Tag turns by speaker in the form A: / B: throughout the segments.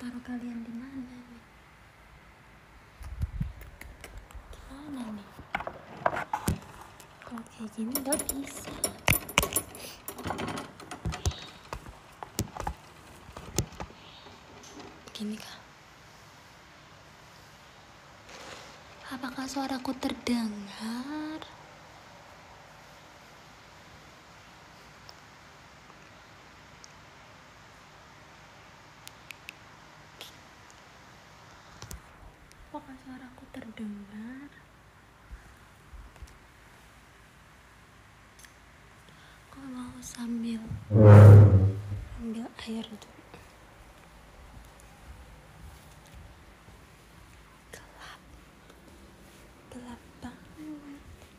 A: taruh kalian di mana nih? Gimana nih? Kalau kayak gini nggak bisa. Gini kah? Apakah suaraku terdengar? Apakah suaraku terdengar? Kok mau sambil ambil air dulu. Gelap banget.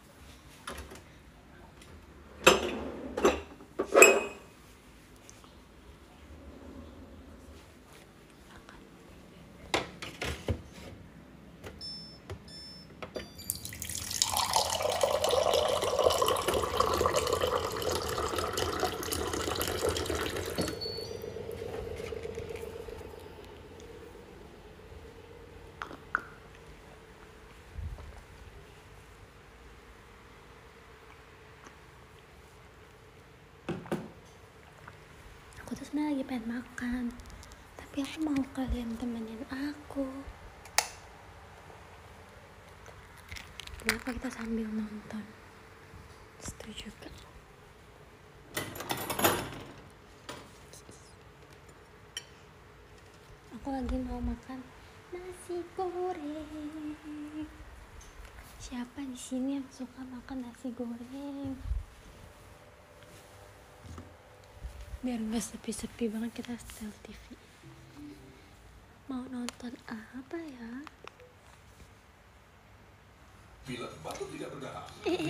A: Aku tuh sebenarnya lagi pengen makan, tapi aku mau kalian temenin aku. Kenapa kita sambil nonton? Setuju gak? Aku lagi mau makan nasi goreng. Siapa di sini yang suka makan nasi goreng? Biar nggak sepi-sepi banget kita setel TV. Mau nonton apa ya?
B: Film Batu Tidak Berdarah.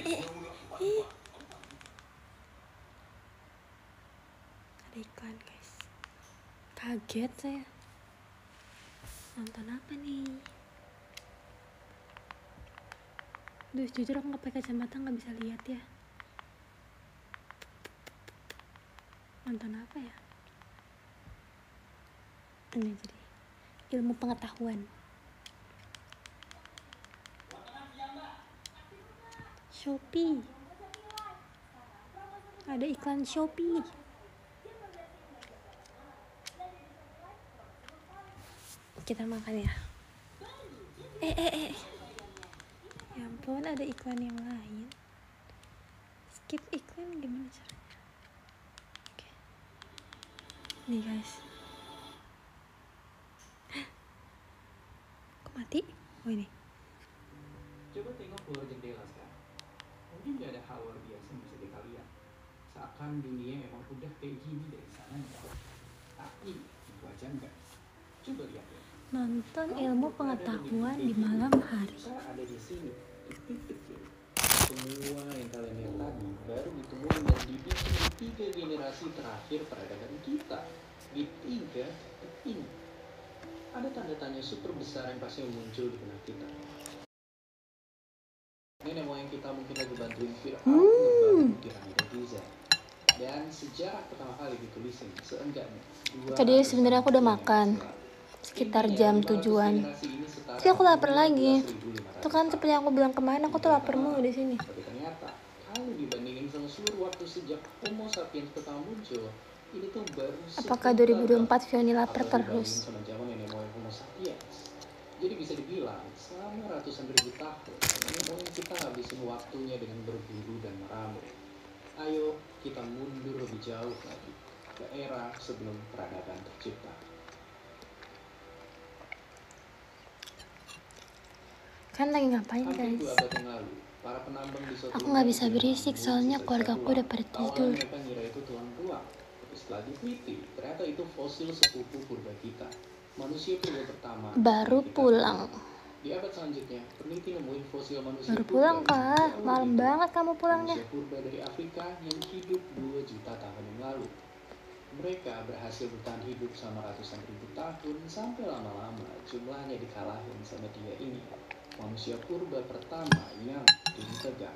A: Ada iklan guys. Kaget saya. Nonton apa nih? Duh, jujur aku nggak pakai kacamata, nggak bisa lihat ya. Nonton apa ya? Ini jadi ilmu pengetahuan. Shopee. Ada iklan Shopee. Kita makan ya. Ya ampun, ada iklan yang lain. Skip iklan gimana caranya? Oke. Nih guys. Kok mati? Oh ini.
C: Coba tengok keluar jendela sekarang. Mungkin gak ada hal luar biasa yang bisa kita lihat. Seakan dunia emang udah kayak gini dari sananya. Tapi itu aja enggak. Coba lihat ya.
A: Nonton ilmu pengetahuan di malam hari.
C: Kita ada di sini, titik kecil. Semua yang kalian lihat tadi baru ditemukan dan dibikin di 3 generasi terakhir peradaban kita. Di 3 ini. Ada tanda tanya super besar yang pasti muncul di benak kita. Nenek moyang kita mungkin lagi bantuin Fir'aun membangun piramida Giza. Dan sejarah pertama kali ditulisin seenggaknya.
A: Tadi sebenarnya aku udah makan sekitar jam 7-an. Tapi aku lapar lagi. Itu kan seperti yang aku bilang kemarin, aku tuh lapar mulu di sini.
C: Tapi ternyata kalau dibandingin sama seluruh waktu sejak Homo sapiens pertama muncul, ini tuh baru.
A: Apakah 2004 Fioni lapar terus?
C: Sama zaman nenek moyang Homo sapiens. Jadi bisa dibilang selama ratusan ribu tahun nenek moyang kita ngabisin waktunya dengan berburu dan meramu. Ayo kita mundur lebih jauh lagi ke era sebelum peradaban tercipta.
A: Kan lagi ngapain
C: Hampir 2
A: guys?
C: abad yang lalu, para penambang di suatu
A: Aku nggak bisa berisik soalnya keluarga aku udah pada tidur.
C: Awalnya mereka ngira itu tulang belulang, tapi setelah diteliti, ternyata itu fosil sepupu purba kita. Manusia purba pertama
A: Baru
C: kita
A: pulang.
C: temukan. Di abad selanjutnya, peneliti nemuin fosil manusia
A: Baru
C: purba
A: pulang
C: yang
A: kah?
C: jauh
A: Malam
C: lebih tua.
A: banget kamu pulangnya.
C: Manusia purba dari Afrika yang hidup 2 juta tahun yang lalu. Mereka berhasil bertahan hidup selama ratusan ribu tahun sampai lama-lama jumlahnya dikalahin sama dia ini. Manusia purba pertama yang ditegang.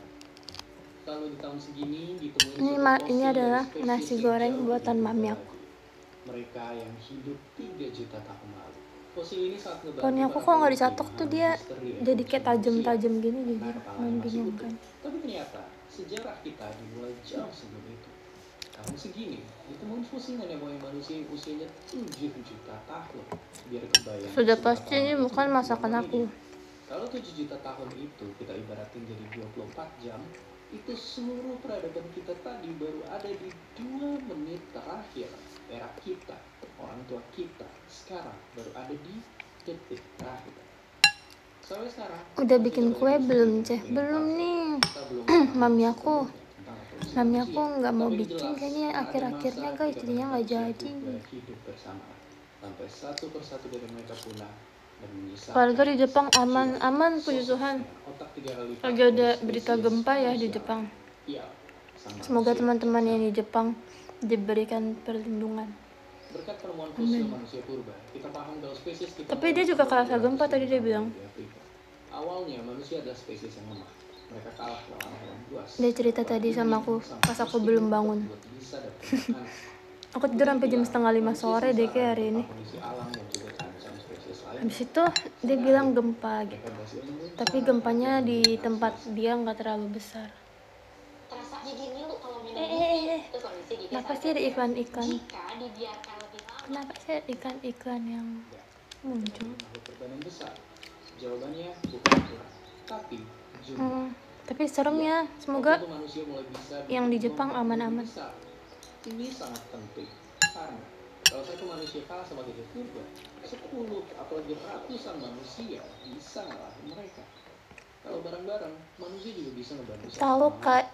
C: Lalu di tahun segini ditemuin
A: Ini adalah nasi goreng buatan mami aku.
C: mereka yang hidup 3 juta tahun lalu. Fosil ini sangat ngebantu
A: Poni aku
C: para
A: kok nggak
C: peneliti
A: dicatok tuh dia
C: misteri
A: jadi
C: evolusi
A: kayak
C: manusia.
A: tajam-tajam gini
C: Nah,
A: jujur
C: kepalanya masih utuh.
A: membingungkan.
C: Tapi ternyata sejarah kita dimulai jauh sebelum itu. Tahun segini, ditemukan fosil nenek moyang manusia yang usianya 7 juta tahun. Biar kebayang.
A: Sudah
C: seberapa
A: pasti ini
C: lama
A: bukan
C: hidup
A: masakan
C: hewan
A: aku.
C: ini. Kalau 7 juta tahun itu kita ibaratin jadi 24 jam, itu seluruh peradaban kita tadi baru ada di 2 menit terakhir era kita, orang tua kita sekarang baru ada di detik terakhir. Sampai sekarang
A: Udah bikin kue belum, Ceh? Belum nih. Mami aku nggak mau bikin kayaknya akhir-akhirnya guys, jadinya nggak jadi.
C: Hidup bersama sampai satu persatu dari mereka punah dan menyisakan
A: Keluarga di Jepang aman puji Tuhan.
C: otak 3 kali lipat
A: Lagi ada
C: dari
A: berita
C: spesies
A: gempa ya di
C: manusia.
A: Jepang.
C: Iya, sama
A: Semoga
C: manusia.
A: teman-teman yang di Jepang diberikan perlindungan.
C: Berkat penemuan fosil manusia purba, kita paham kalau spesies kita.
A: Tapi dia juga kerasa gempa tadi dia bilang.
C: di Afrika. Awalnya manusia adalah spesies yang lemah. Mereka kalah lawan hewan buas.
A: Dia cerita tadi sama aku pas aku belum bangun.
C: Buat bisa dapat makanan.
A: Aku tidur sampai jam 4:30 sore deh kayak hari ini.
C: Kondisi alam yang juga terancam spesies lain.
A: Habis itu dia bilang gempa gitu.
C: Mereka berhasil menemukan
A: Tapi gempanya di tempat dia nggak terlalu besar.
D: Rasanya gini lu kalau minum
A: Eh.
D: terus kondisi gitu.
A: Kenapa sih ada iklan-iklan?
D: Jika dibiarkan lebih lama,
A: Kenapa sih ada iklan-iklan yang muncul?
C: makhluk berbadan besar. Jawabannya bukan kurang, tapi jumlah.
A: Tapi serem ya. Semoga
C: Waktu manusia mulai bisa
A: yang di Jepang
C: berkembang
A: aman-aman.
C: lebih besar. Ini sangat penting karena kalau satu manusia kalah sama gajah purba, 10 apalagi ratusan manusia bisa ngalahin mereka. Kalau bareng-bareng, manusia juga bisa ngebantu.
A: Tahu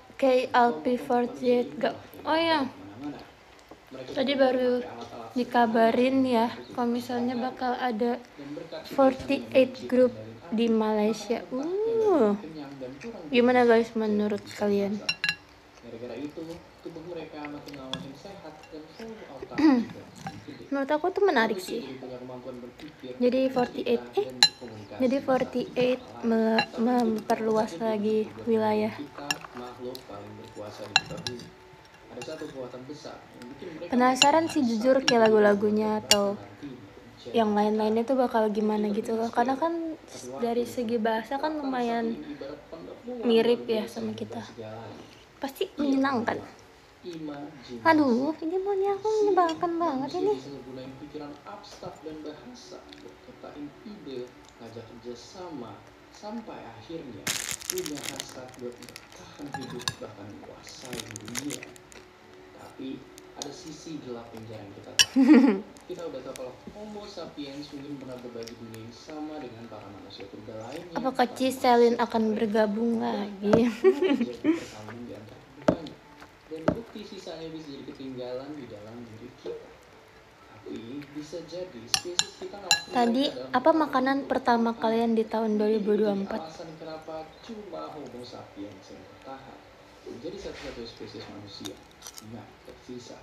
A: KLP48 gak? Oh ya, tadi baru dikabarin ya kalau misalnya bakal ada 48 group di Malaysia. Gimana guys menurut kalian?
C: Gara-gara itu, tubuh mereka makin lama makin sehat dan seluruh otak juga gede.
A: Menurut aku tuh menarik sih.
C: Jadi punya kemampuan berpikir,
A: Jadi 48
C: dan berkomunikasi.
A: jadi 48 memperluas lagi wilayah.
C: Kita makhluk paling berkuasa di muka bumi. Ada satu kekuatan besar yang bikin mereka
A: Penasaran sih jujur kayak lagu-lagunya atau yang lain-lainnya tuh bakal gimana gitu loh. Karena kan dari segi bahasa kan lumayan mirip ya sama kita. Pasti menyenangkan. Aduh, ini maunya aku menyebalkan banget ini.
C: Bisa ngegunain pikiran abstrak dan bahasa buat ciptain ide, ngajak kerjasama, sampai akhirnya punya hasrat buat bertahan hidup bahkan menguasai dunia. Tapi ada sisi gelap yang jarang kita tahu. Kita udah tahu kalau Homo sapiens mungkin pernah berbagi dunia yang sama dengan para manusia purba lainnya.
A: Apakah Ciselin akan bergabung lagi?
C: Jadi perkawinan di antara keduanya. Dan bukti sisanya bisa jadi ketinggalan di dalam diri kita. Tapi bisa jadi spesies kita nggak
A: Tadi apa makanan pertama kalian di tahun 2024?
C: alasan kenapa cuma Homo sapiens yang bertahan menjadi satu-satunya spesies manusia yang tersisa.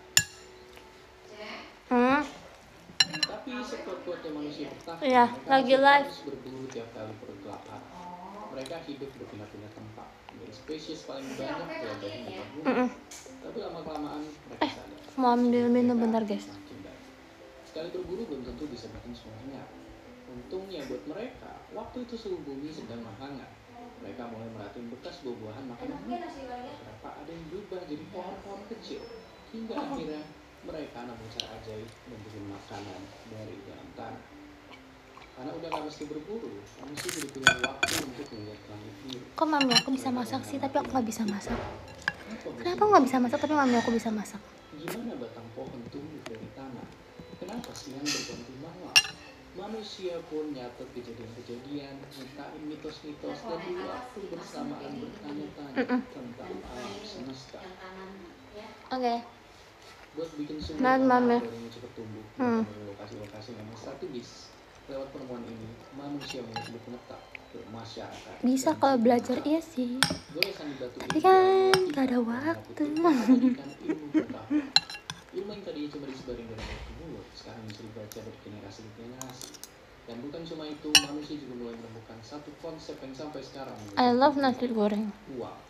C: Tapi sekuat-kuatnya manusia bertahan,
A: Iya,
C: mereka
A: lagi
C: masih
A: live.
C: harus berburu tiap kali perut kelaparan. Mereka hidup berpindah-pindah tempat menjadi spesies paling banyak berada di muka bumi. Tapi lama-kelamaan mereka sadar.
A: Mau ambil minum bentar guys.
C: Makin baik. Sekali berburu belum tentu bisa bikin semuanya. Untungnya buat mereka, waktu itu suhu bumi sedang menghangat. Mereka mulai merhatiin bekas buah-buahan makanan mereka. Beberapa ada yang berubah jadi pohon-pohon kecil. Hingga akhirnya mereka nemu cara ajaib membuat makanan dari dalam tanah. Karena udah gak mesti berburu, manusia jadi punya waktu untuk melihat langit biru.
A: Kok mami aku bisa masak sih tapi aku nggak bisa masak? Kenapa aku nggak bisa masak tapi mami aku bisa masak?
C: Gimana batang pohon tumbuh dari tanah? Kenapa siang berganti malam? Manusia pun nyatet kejadian-kejadian, nyiptain mitos-mitos, dan di waktu bersamaan bertanya-tanya tentang alam semesta.
A: Oke.
C: Buat bikin sumber
A: Dan mami.
C: yang cepat tumbuh dari lokasi-lokasi yang strategis. Lewat penemuan ini, manusia menjadi penetap bermasyarakat.
A: Bisa kalau belajar iya sih.
C: Goresan di batu
A: Tapi
C: ini
A: kan
C: kita
A: gak ada waktu.
C: menghadirkan ilmu pengetahuan. Ilmu yang tadinya cuma disebarin dari mulut ke mulut, sekarang bisa dibaca dari generasi ke generasi. Dan bukan cuma itu, manusia juga mulai menemukan satu konsep yang sampai sekarang
A: I love nasi goreng.
C: uang.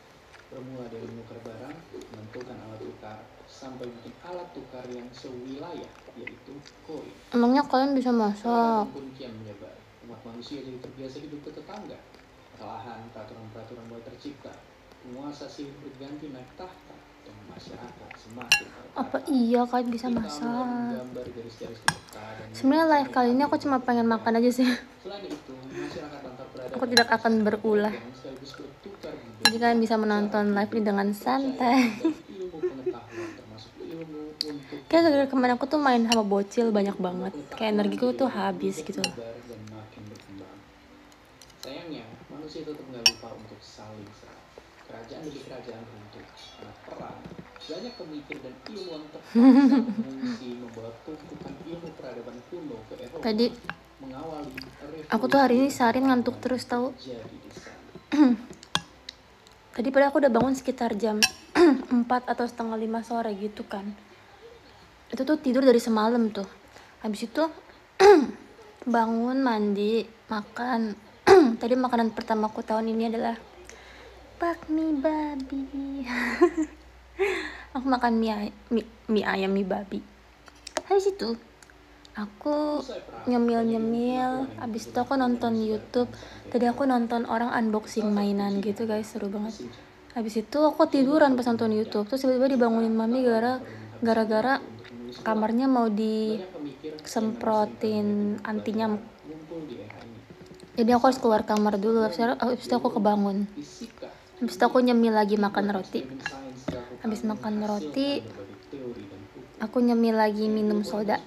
C: Bermula dari menukar barang, menentukan alat tukar, sampai bikin alat tukar yang sewilayah, yaitu koin.
A: Emangnya kalian bisa masak?
C: Peradaban pun kian menyebar. Umat manusia jadi terbiasa hidup tetangga. Perlahan peraturan-peraturan mulai tercipta. Penguasa silih berganti naik tahta, dan masyarakat semakin
A: Apa
C: tertata.
A: iya kalian bisa
C: Kita mulai
A: masak?
C: menggambar garis-garis peta dan
A: Sebenarnya live kali ini aku cuma pengen makan aja sih.
C: Selain itu, masyarakat antar peradaban
A: Aku tidak akan berulah.
C: sekaligus bertukar budi,
A: Jadi kalian bisa menonton live ini dengan santai.
C: dan ilmu pengetahuan termasuk ilmu untuk
A: Kayak gara-gara kemarin aku tuh main sama bocil banyak banget. Kayak energiku tuh habis gitu.
C: berkembang dan makin berkembang. Sayangnya, manusia tetap nggak lupa untuk saling serang. Kerajaan demi kerajaan runtuh karena perang. Banyak pemikir dan ilmuwan terpaksa mengungsi membawa tumpukan ilmu peradaban kuno ke Eropa.
A: Tadi
C: Mengawali
A: aku tuh hari ini seharian ngantuk terus tahu.
C: jadi di sana.
A: Tadi padahal aku udah bangun sekitar jam 4 atau setengah 5 sore gitu kan. Itu tuh tidur dari semalam tuh. Habis itu bangun, mandi, makan. Tadi makanan pertamaku tahun ini adalah bakmi babi. Aku makan mie ayam mie babi. Habis itu aku nyemil. Habis itu aku nonton YouTube. Tadi aku nonton orang unboxing mainan gitu guys, seru banget. Habis itu aku tiduran pas nonton YouTube. Terus tiba-tiba dibangunin mami gara-gara kamarnya mau disemprotin anti nyamuk. Jadi aku harus keluar kamar dulu. Habis itu aku kebangun. Habis itu aku nyemil lagi makan roti. Habis makan roti, aku nyemil lagi minum soda.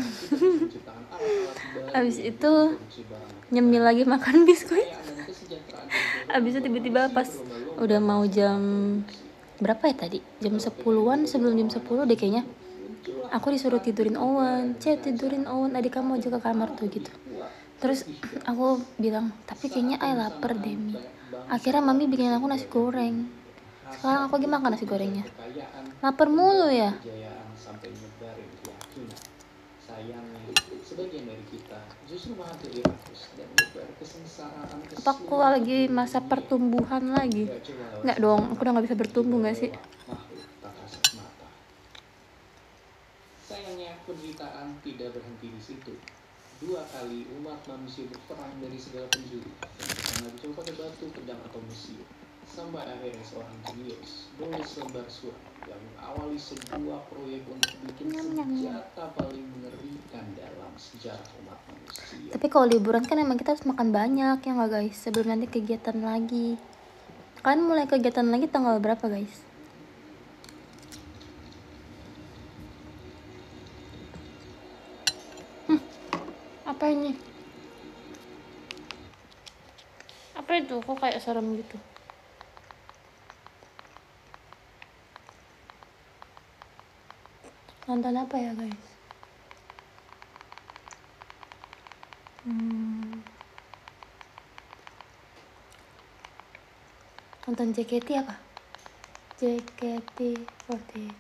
A: Habis itu nyemil lagi makan biskuit. Habis itu tiba-tiba pas udah mau jam berapa ya tadi? Jam 10-an, sebelum jam 10 deh kayaknya. Aku disuruh tidurin Owen. Tidurin Owen, adik kamu aja ke kamar tuh gitu. Terus aku bilang, tapi kayaknya ay lapar deh Mi. Akhirnya mami bikin aku nasi goreng. Sekarang aku lagi makan nasi gorengnya. Lapar mulu ya.
C: Sampai nyebarin keyakinan. Sayangnya, sebagian dari kita justru malah terjerumus dan menyebar kesengsaraan.
A: Apa aku lagi masa pertumbuhan lagi? Nggak dong, aku udah nggak bisa bertumbuh nggak sih?
C: Makhluk tak kasat mata. Sayangnya, penderitaan tidak berhenti di situ. 2 kali umat manusia berperang dari segala penjuru, dan bersama dicoba pakai batu, pedang, atau musuh. Sampai akhirnya seorang jenius menulis lembar surat yang mengawali sebuah proyek untuk bikin senjata paling mengerikan dalam sejarah umat manusia.
A: Tapi kalau liburan kan emang kita harus makan banyak ya nggak guys? Sebelum nanti kegiatan lagi. Kalian mulai kegiatan lagi tanggal berapa guys? Apa ini? Apa itu? Kok kayak serem gitu? Nonton apa ya guys? Nonton JKT apa? JKT48.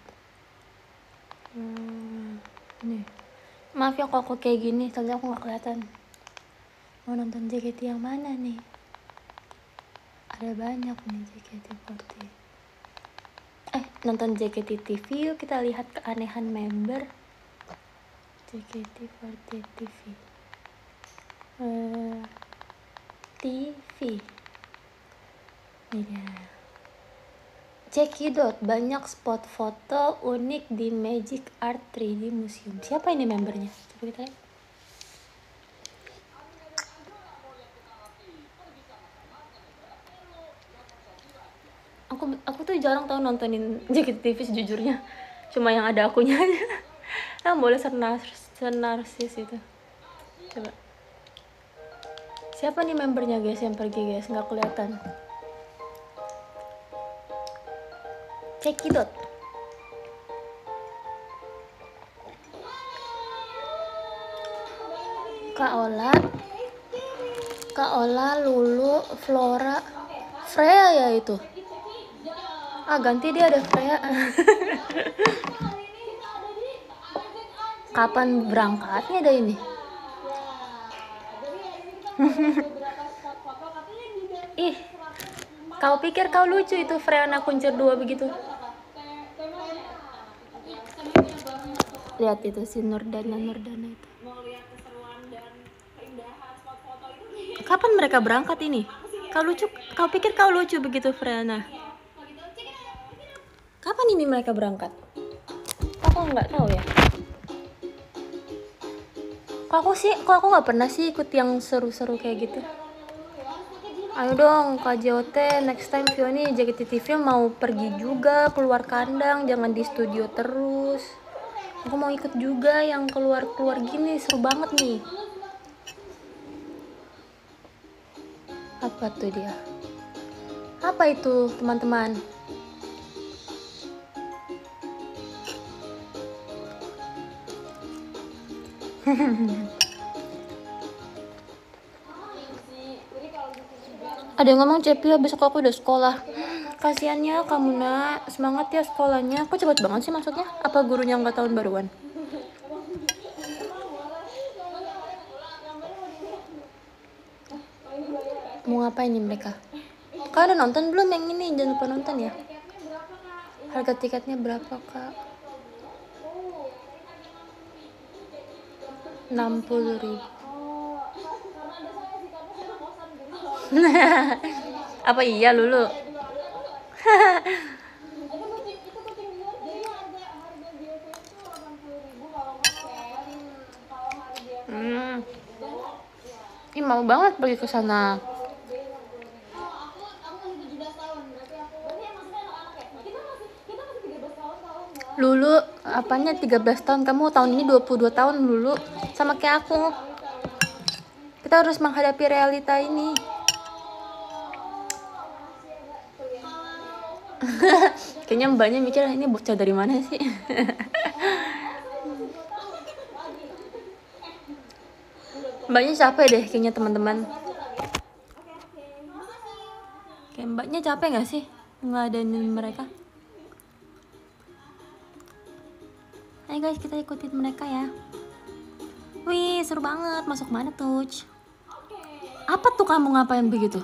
A: Nih. Maaf ya kalau aku kayak gini, soalnya aku nggak kelihatan. Mau nonton JKT yang mana nih? Ada banyak nih JKT48. Nonton JKT TV yuk, kita lihat keanehan member JKT48 TV. TV. Ini dia. Cekidot, banyak spot foto unik di Magic Art 3D Museum. Siapa ini membernya? Coba kita lihat. Aku tuh jarang tau nontonin JKT TV sejujurnya. Cuma yang ada akunya aja. Yang boleh senarsis itu. Coba. Siapa nih membernya guys yang pergi guys? Nggak kelihatan. Cekidot. Kak Ola, Lulu, Flora, Freya ya itu. Ganti dia ada Freya. Kapan berangkatnya ada ini? Ih, Kau pikir kau lucu itu Freana kuncir 2 begitu? Lihat itu si Nurdana itu. Kapan mereka berangkat ini? Kau pikir kau lucu begitu Freana? Kapan ini mereka berangkat? Aku nggak tahu ya. Kok aku nggak pernah sih ikut yang seru-seru kayak gitu. Ayo dong Kak JOT, next time Fioni JKT TV mau pergi juga keluar kandang, jangan di studio terus. Aku mau ikut juga yang keluar-keluar gini, seru banget nih. Apa tuh dia? Apa itu teman-teman? Ada yang ngomong Cepia besok aku udah sekolah. Kasiannya kamu nak, semangat ya sekolahnya. Kok cepet banget sih maksudnya? Apa gurunya nggak tahun baruan? Mau ngapain nih mereka? Kalian udah nonton belum yang ini? Jangan lupa nonton ya. Harga tiketnya berapa kak? 60.000. Apa iya Lulu? Ih, mau banget pergi ke sana. Lulu, apanya 13 tahun? Kamu tahun ini 22 tahun Lulu. Sama kayak aku. Kita harus menghadapi realita ini. Kayaknya mbaknya mikir ini bocah dari mana sih? Mbaknya capek deh kayaknya teman-teman. Kayak mbaknya capek gak sih ngadainin mereka? Ayo guys, kita ikutin mereka ya. Wih, seru banget. Masuk mana tuh? Apa tuh kamu ngapain begitu?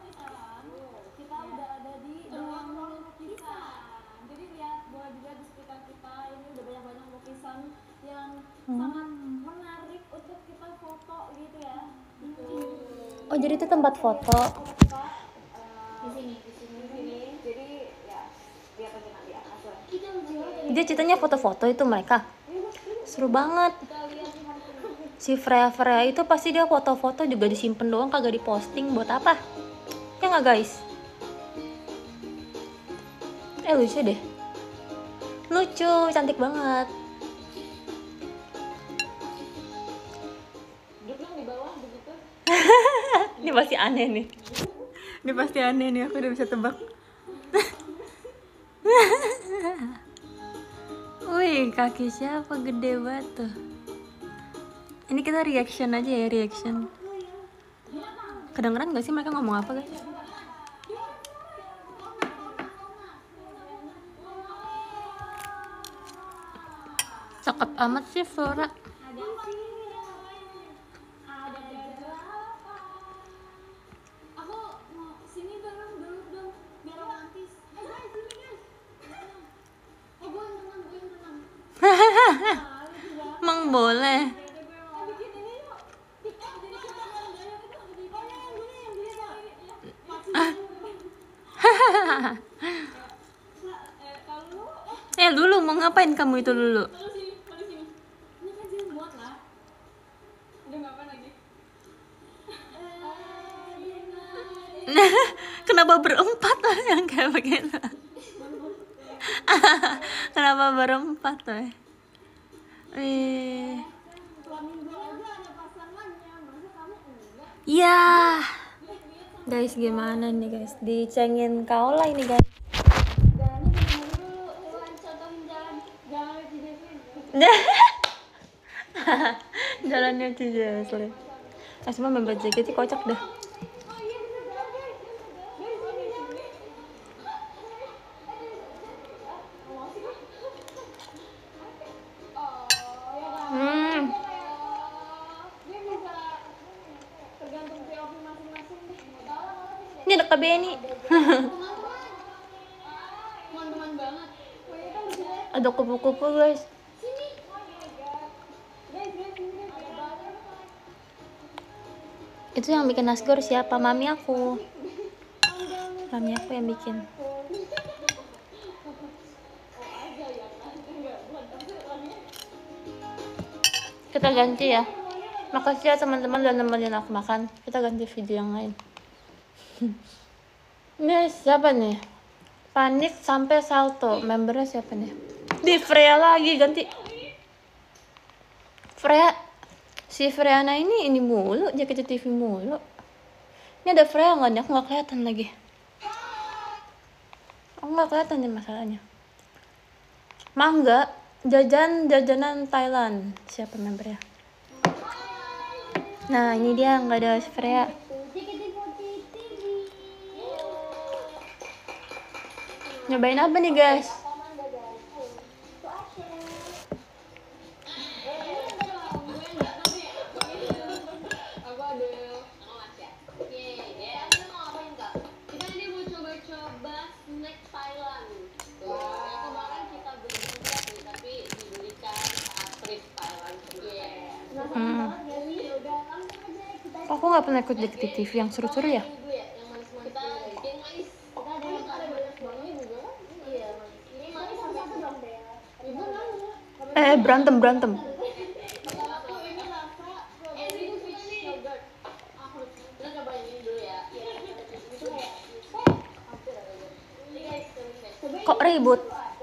A: Oh, jadi itu tempat foto. Dia ceritanya foto-foto itu mereka. Seru banget. Si Freya itu pasti dia foto-foto juga disimpan doang, kagak diposting. Buat apa? Ya nggak guys? Lucu deh. Lucu, cantik banget. Ini pasti aneh nih. Ini pasti aneh nih, aku udah bisa tebak. Wih, kaki siapa gede banget tuh. Ini kita reaction aja ya, reaction. Kedengeran gak sih mereka ngomong apa guys? Cakep amat sih Flora. Emang boleh. Dulu mau ngapain kamu itu dulu? Kenapa berempat lah yang kayak begitu? Kenapa berempat tuh? Ya, guys gimana nih guys? Dicengin kau lah ini guys. Jalannya Cici asli. Semua member JKT kocak dah. Ini ya Kak Beni.
D: Teman-teman banget.
A: Ada kupu-kupu guys. Itu yang bikin nasgor siapa? Mami aku. Mami aku yang bikin. Kita ganti ya. Makasih ya teman-teman udah nemenin aku makan. Kita ganti video yang lain. Ini siapa nih? Panik sampai salto. Membernya siapa nih? Di Freya lagi ganti. Freya. Si Freana ini mulu, jaket TV mulu. Ini ada Freya nggak nih? Aku nggak kelihatan lagi. Aku nggak kelihatan nih masalahnya. Mangga, jajanan Thailand. Siapa membernya? Nah ini dia nggak ada si Freya. Nyobain apa nih guys? Aku nggak pernah ikut JKT TV yang seru-seru ya. Berantem. Kok ribut?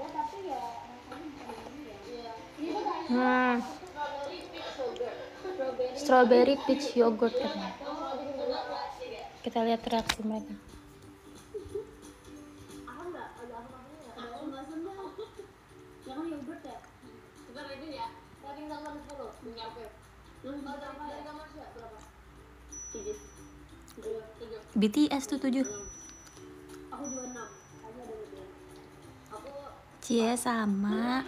A: Strawberry peach yogurt katanya. Kita lihat reaksi mereka. BTS tuh 7. Cie sama.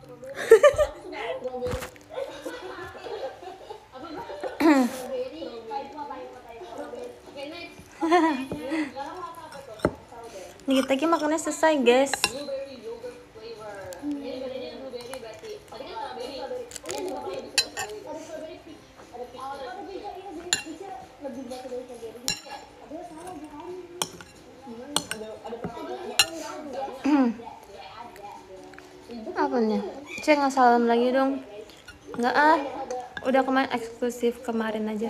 A: Dikit lagi makannya selesai guys. Apa nih? Cek nggak salam lagi dong. Nggak ah. Udah kemarin eksklusif kemarin aja.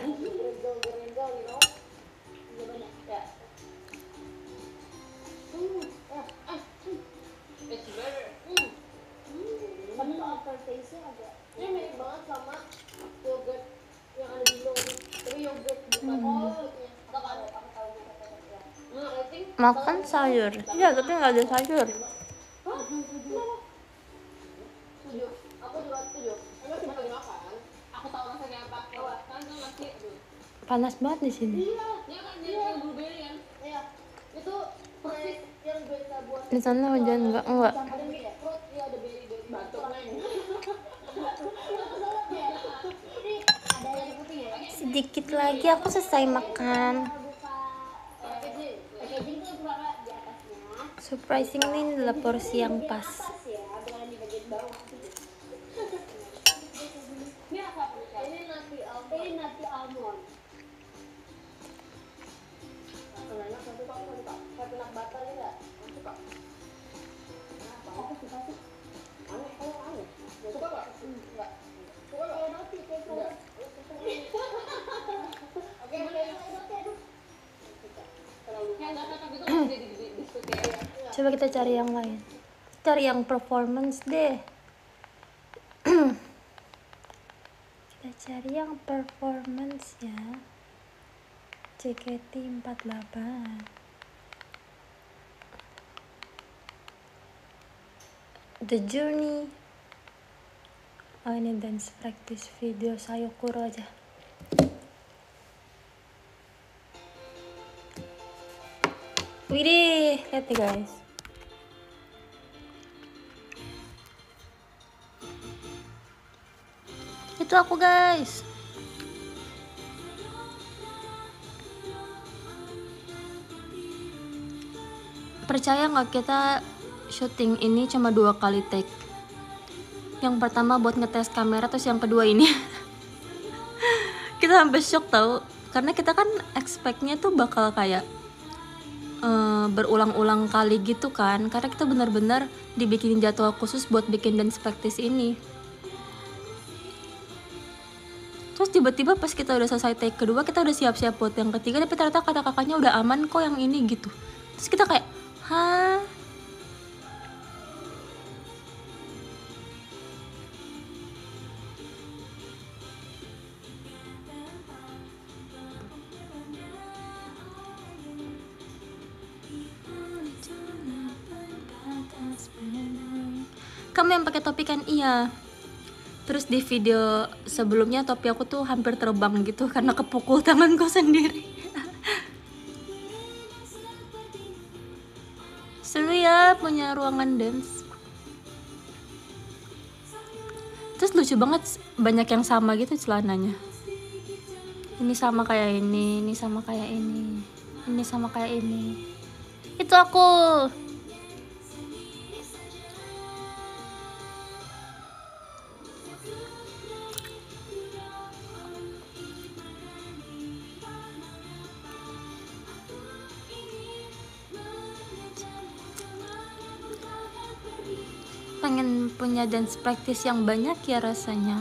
A: Makan sayur. Iya, tapi nggak ada sayur. Panas banget di sini. Di sana hujan enggak. Sedikit lagi aku selesai makan. Surprisingly ini adalah porsi yang pas. Coba kita cari yang lain. Cari yang performance deh. Kita cari yang performance ya. JKT48. The Journey. Oh ini dance practice video Sayokuro aja. Widih, lihat nih guys. Itu aku guys. Percaya nggak, kita syuting ini cuma 2 kali take. Yang pertama buat ngetes kamera, terus yang kedua ini. Kita sampai shock tau, karena kita kan expect-nya tuh bakal kayak berulang-ulang kali gitu kan, karena kita benar-benar dibikinin jadwal khusus buat bikin dance practice ini. Terus tiba-tiba pas kita udah selesai take kedua, kita udah siap-siap buat yang ketiga, tapi ternyata kata kakaknya udah aman kok yang ini gitu. Terus kita kayak, hah? Kamu yang pakai topi kan? Iya. Terus di video sebelumnya topi aku tuh hampir terbang gitu karena kepukul tanganku sendiri. Seru ya punya ruangan dance. Terus lucu banget, banyak yang sama gitu celananya. Ini sama kayak ini sama kayak ini sama kayak ini. Itu aku. Pengen punya dance practice yang banyak ya rasanya.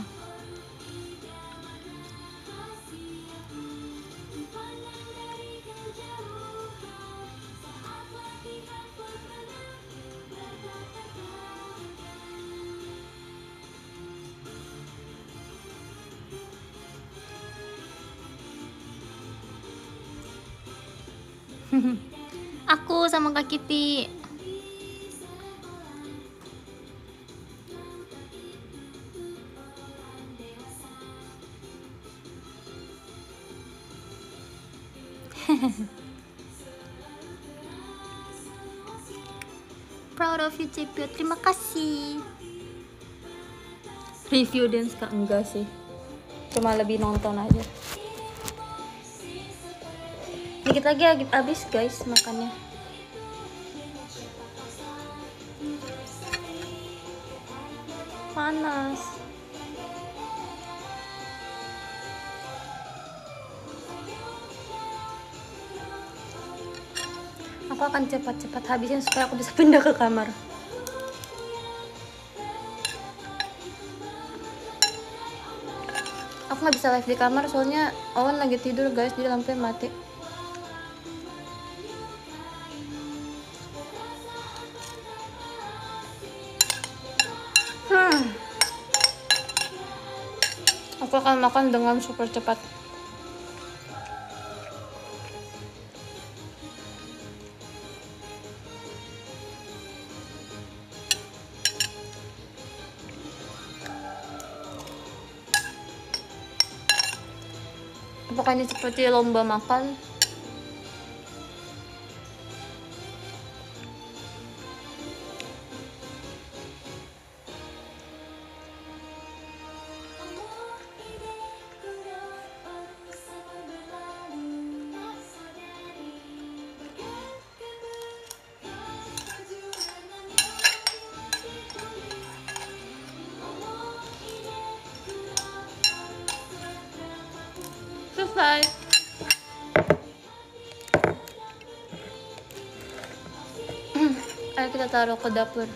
A: Aku sama Kak Kitty. Proud of you, Cipio. Terima kasih. Review dance Kak, enggak sih, cuma lebih nonton aja. Dikit lagi habis guys makannya. Panas. Aku akan cepat-cepat habisin supaya aku bisa pindah ke kamar. Aku nggak bisa live di kamar soalnya Owen lagi tidur guys, jadi lampunya mati. Aku akan makan dengan super cepat. Apakah ini seperti lomba makan? Selesai. Ayo kita taruh ke dapur.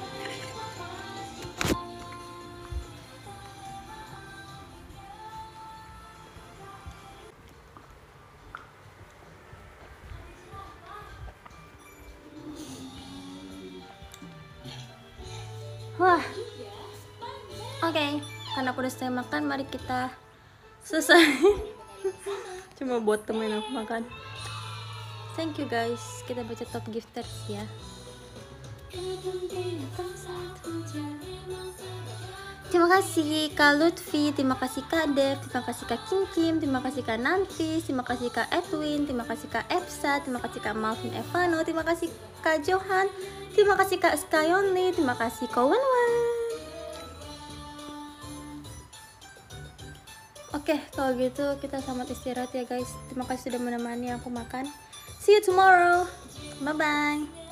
A: Wah. Oke, karena aku udah selesai makan, mari kita selesai. Cuma buat temen aku makan. Thank you guys. Kita baca top gifters ya. Terima kasih Kak Lutfi, terima kasih Kak Dev, terima kasih Kak Kim Kim, terima kasih Kak Nanfis, terima kasih Kak Edwin, terima kasih Kak Epsa, terima kasih Kak Malvin Evano, terima kasih Kak Johan, terima kasih Kak Skyonly, terima kasih Kak Wanwan. Oke, kalau gitu kita selamat istirahat ya guys. Terima kasih sudah menemani aku makan. See you tomorrow. Bye bye.